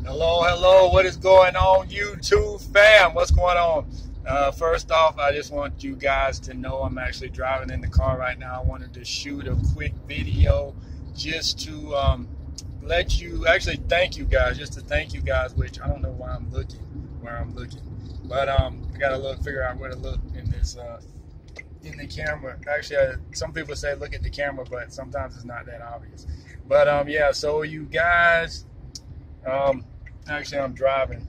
Hello, hello. What is going on, YouTube fam? What's going on? First off, I just want you guys to know I'm actually driving in the car right now. I wanted to shoot a quick video just to let you, actually thank you guys, just to thank you guys, which I don't know why I'm looking where I'm looking. But I gotta figure out where to look in this in the camera. Actually, some people say look at the camera, but sometimes it's not that obvious. But yeah, so you guys, actually I'm driving.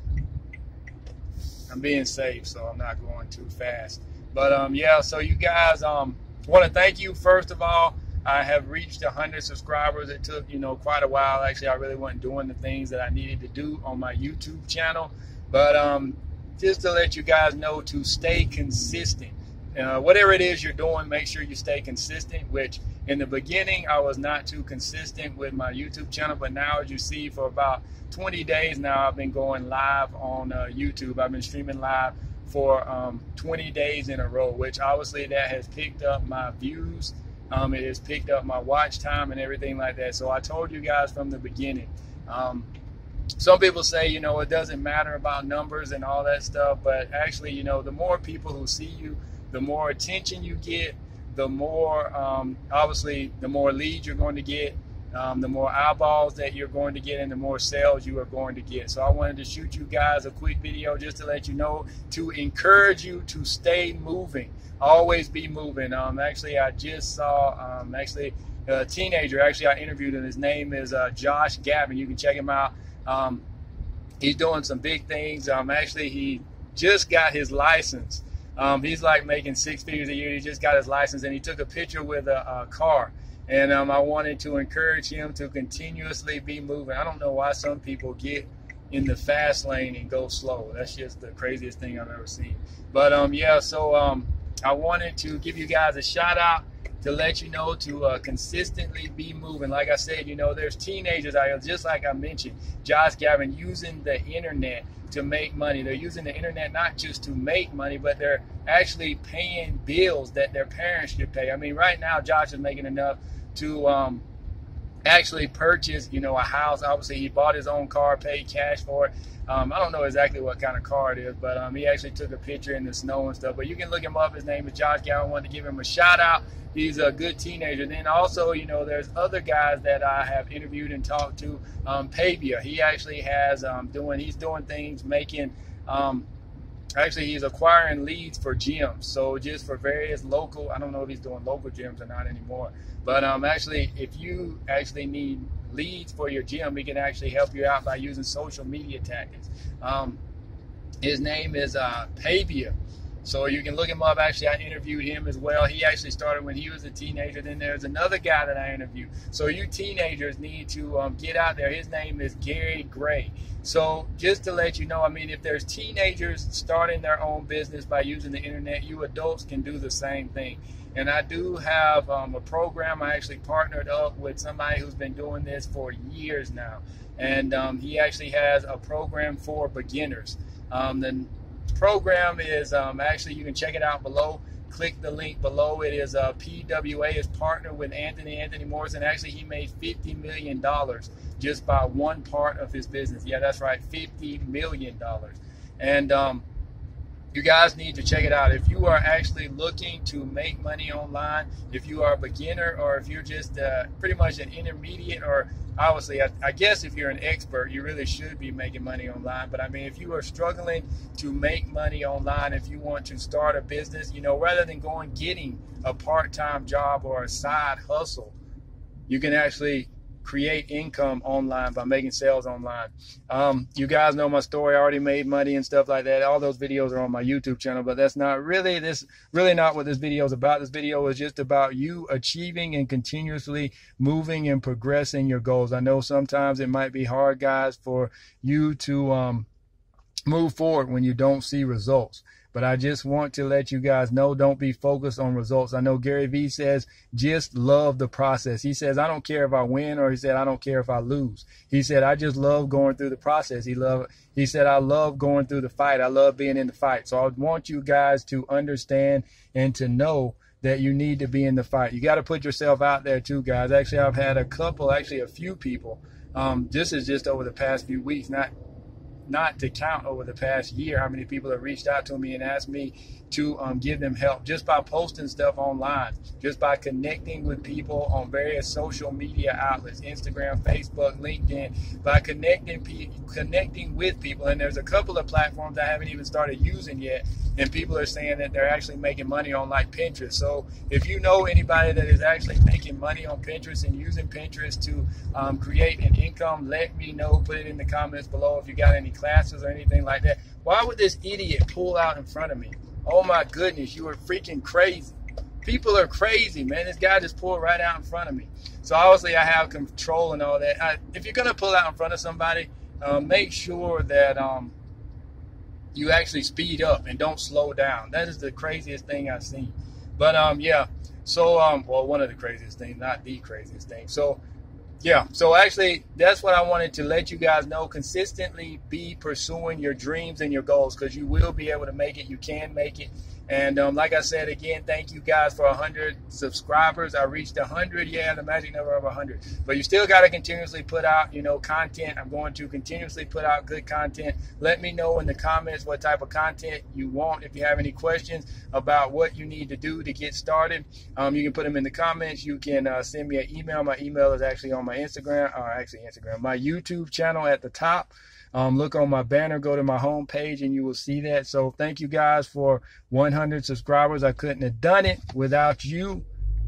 I'm being safe, so I'm not going too fast. But yeah, so you guys, want to thank you. First of all, I have reached 100 subscribers. It took, quite a while. Actually, I really wasn't doing the things that I needed to do on my YouTube channel. But just to let you guys know to stay consistent. Whatever it is you're doing, make sure you stay consistent, which in the beginning, I was not too consistent with my YouTube channel. But now, as you see, for about 20 days now, I've been going live on YouTube. I've been streaming live for 20 days in a row, which obviously that has picked up my views. It has picked up my watch time and everything like that. So I told you guys from the beginning. Some people say, it doesn't matter about numbers and all that stuff. But actually, the more people who see you, the more attention you get, the more, obviously, the more leads you're going to get, the more eyeballs that you're going to get, and the more sales you are going to get. So I wanted to shoot you guys a quick video just to let you know, to encourage you to stay moving. Always be moving. Actually, I just saw, a teenager, actually I interviewed him. His name is Josh Gavin. You can check him out. He's doing some big things. Actually, he just got his license. He's like making 6 figures a year. He just got his license, and he took a picture with a car. And I wanted to encourage him to continuously be moving. I don't know why some people get in the fast lane and go slow. That's just the craziest thing I've ever seen. But yeah, so I wanted to give you guys a shout out to let you know to consistently be moving. Like I said, there's teenagers out here, just like I mentioned, Josh Gavin, using the internet to make money. They're using the internet not just to make money, but they're actually paying bills that their parents should pay. I mean, right now, Josh is making enough to actually purchase, a house. Obviously, he bought his own car, paid cash for it. I don't know exactly what kind of car it is, but he actually took a picture in the snow and stuff. But you can look him up. His name is Josh Gavin. I wanted to give him a shout out. He's a good teenager. Then also, there's other guys that I have interviewed and talked to. Pavia, he actually has he's doing things, making actually he's acquiring leads for gyms. So just for various local, I don't know if he's doing local gyms or not anymore. But actually, if you actually need leads for your gym, he can actually help you out by using social media tactics. His name is Pavia. So you can look him up. Actually, I interviewed him as well. He actually started when he was a teenager. Then there's another guy that I interviewed. So you teenagers need to get out there. His name is Gary Gray. So just to let you know, I mean, if there's teenagers starting their own business by using the internet, you adults can do the same thing. And I do have a program. I actually partnered up with somebody who's been doing this for years now. And he actually has a program for beginners. The program is actually, you can check it out below. Click the link below. It is PWA is partnered with Anthony Morrison. Actually, he made $50 million just by one part of his business. Yeah, that's right, $50 million. And you guys need to check it out. If you are actually looking to make money online, if you are a beginner, or if you're just pretty much an intermediate, or obviously, I guess if you're an expert, you really should be making money online. But I mean, if you are struggling to make money online, if you want to start a business, rather than getting a part-time job or a side hustle, you can actually create income online by making sales online. You guys know my story. I already made money and stuff like that. All those videos are on my YouTube channel, but that's not really not what this video is about. This video is just about you achieving and continuously moving and progressing your goals. I know sometimes it might be hard, guys, for you to move forward when you don't see results. But I just want to let you guys know, don't be focused on results. I know Gary Vee says, just love the process. He says, I don't care if I win, or he said, I don't care if I lose. He said, I just love going through the process. He said, I love going through the fight. I love being in the fight. So I want you guys to understand and to know that you need to be in the fight. You got to put yourself out there too, guys. Actually, I've had a few people. This is just over the past few weeks, not not to count over the past year how many people have reached out to me and asked me to give them help just by posting stuff online, just by connecting with people on various social media outlets, Instagram, Facebook, LinkedIn, by connecting with people. And there's a couple of platforms I haven't even started using yet, and people are saying that they're actually making money on, like Pinterest. So if you know anybody that is actually making money on Pinterest and using Pinterest to create an income, let me know. Put it in the comments below if you got any classes or anything like that. Why would this idiot pull out in front of me? Oh my goodness, you are freaking crazy. People are crazy, man. This guy just pulled right out in front of me. So obviously I have control and all that. If you're going to pull out in front of somebody, make sure that you actually speed up and don't slow down. That is the craziest thing I've seen. But yeah, so well, one of the craziest things, not the craziest thing. So yeah, so actually that's what I wanted to let you guys know. Consistently be pursuing your dreams and your goals, because you will be able to make it. You can make it. And like I said, again, thank you guys for 100 subscribers. I reached 100, yeah, the magic number of 100. But you still got to continuously put out, content. I'm going to continuously put out good content. Let me know in the comments what type of content you want. If you have any questions about what you need to do to get started, you can put them in the comments. You can send me an email. My email is actually on my my YouTube channel at the top. Look on my banner, go to my home page, and you will see that. So thank you guys for 100 subscribers. I couldn't have done it without you.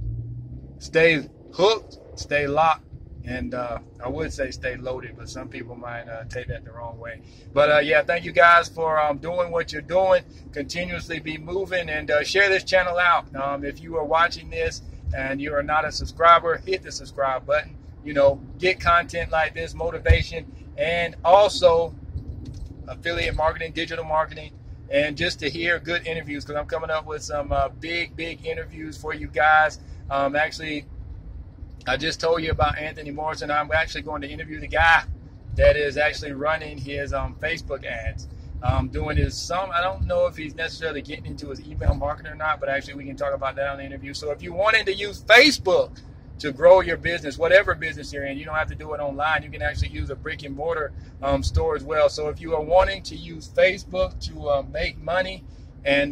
Stay hooked, stay locked, and I would say stay loaded, but some people might take that the wrong way. But yeah, thank you guys for doing what you're doing. Continuously be moving, and share this channel out. If you are watching this and you are not a subscriber, hit the subscribe button. Get content like this, motivation, and also affiliate marketing, digital marketing, and just to hear good interviews, because I'm coming up with some big interviews for you guys. Actually, I just told you about Anthony Morrison. I'm actually going to interview the guy that is actually running his Facebook ads. Doing his I don't know if he's necessarily getting into his email marketing or not, but actually we can talk about that on the interview. So if you wanted to use Facebook to grow your business, whatever business you're in, you don't have to do it online. You can actually use a brick and mortar store as well. So if you are wanting to use Facebook to make money and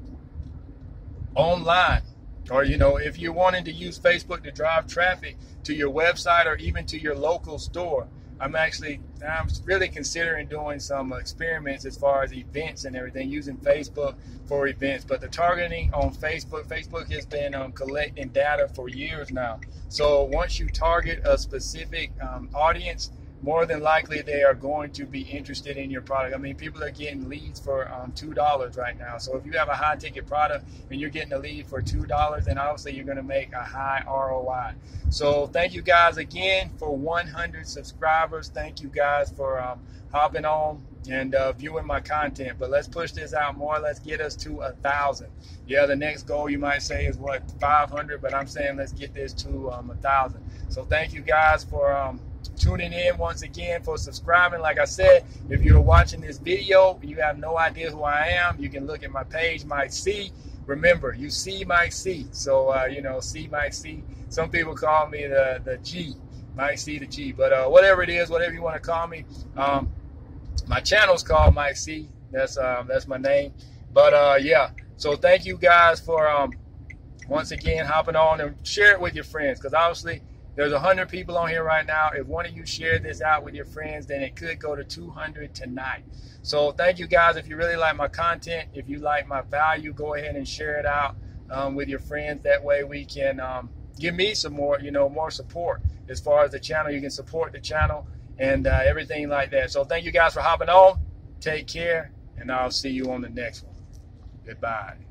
online, or if you're wanting to use Facebook to drive traffic to your website or even to your local store, I'm really considering doing some experiments as far as events and everything, using Facebook for events. But the targeting on Facebook has been collecting data for years now. So once you target a specific audience, more than likely they are going to be interested in your product. I mean, people are getting leads for $2 right now. So if you have a high ticket product and you're getting a lead for $2, then obviously you're going to make a high ROI. So thank you guys again for 100 subscribers. Thank you guys for hopping on and viewing my content. But let's push this out more. Let's get us to 1,000. Yeah, the next goal you might say is what, 500, but I'm saying let's get this to 1,000. So thank you guys for tuning in once again, for subscribing. Like I said, if you're watching this video, you have no idea who I am, you can look at my page, mikecee. Remember, you see mikecee. So, see mikecee. Some people call me the G, mikecee the G. But whatever it is, whatever you want to call me, my channel's called mikecee. That's my name. But yeah, so thank you guys for once again hopping on, and share it with your friends, because obviously there's 100 people on here right now. If one of you share this out with your friends, then it could go to 200 tonight. So thank you guys. If you really like my content, if you like my value, go ahead and share it out with your friends. That way we can give me some more, more support as far as the channel. You can support the channel and everything like that. So thank you guys for hopping on. Take care, and I'll see you on the next one. Goodbye.